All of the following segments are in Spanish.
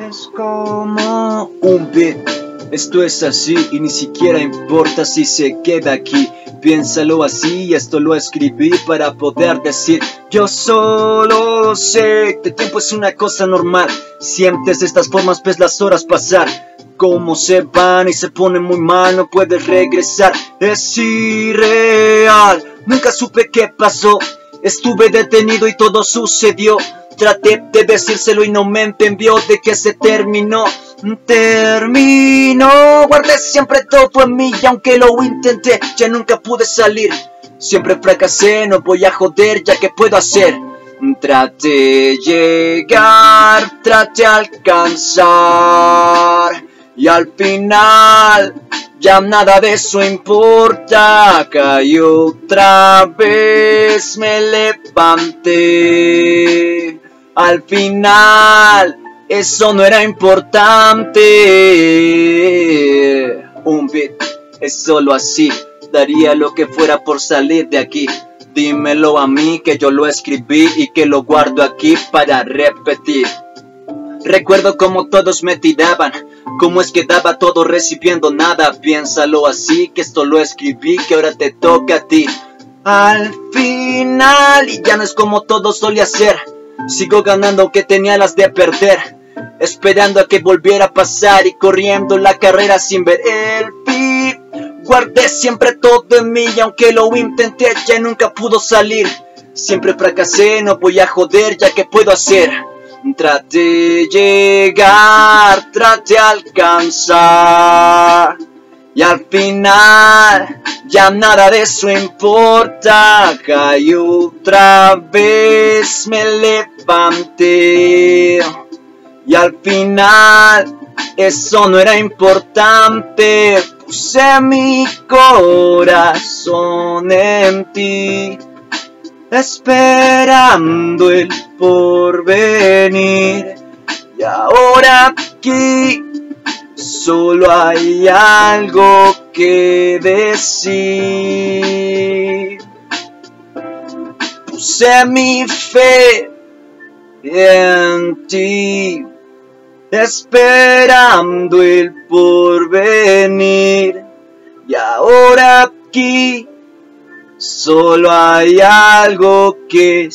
Es como un beat. Esto es así y ni siquiera importa si se queda aquí. Piénsalo así, esto lo escribí para poder decir: yo solo sé que el tiempo es una cosa normal. Sientes de estas formas, ves las horas pasar, como se van y se ponen muy mal, no puedes regresar. Es irreal, nunca supe qué pasó. Estuve detenido y todo sucedió. Traté de decírselo y no me entendió. De que se terminó, guardé siempre todo en mí y aunque lo intenté, ya nunca pude salir. Siempre fracasé, no voy a joder, ya que puedo hacer. Traté llegar, traté alcanzar, y al final ya nada de eso importa. Caí otra vez, me levanté. Al final eso no era importante. Un beat es solo así. Daría lo que fuera por salir de aquí. Dímelo a mí que yo lo escribí y que lo guardo aquí para repetir. Recuerdo como todos me tiraban, cómo es que daba todo recibiendo nada. Piénsalo así, que esto lo escribí, que ahora te toca a ti. Al final, y ya no es como todo solía ser. Sigo ganando aunque tenía las de perder, esperando a que volviera a pasar y corriendo la carrera sin ver el fin. Guardé siempre todo en mí y aunque lo intenté, ya nunca pudo salir. Siempre fracasé, no voy a joder, ya que puedo hacer. Traté llegar, traté alcanzar, y al final ya nada de eso importa. Caí otra vez, me levanté, y al final eso no era importante. Puse mi corazón en ti, esperando el porvenir. Y ahora aquí solo hay algo que decir. Puse mi fe en ti, esperando el porvenir. Y ahora aquí solo hay algo que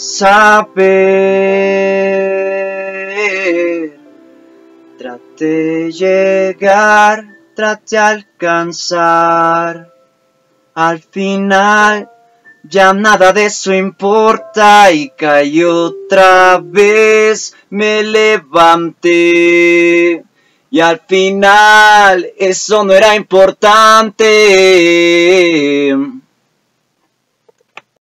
saber. Traté llegar, traté alcanzar, al final ya nada de eso importa. Y caí otra vez, me levanté, y al final eso no era importante.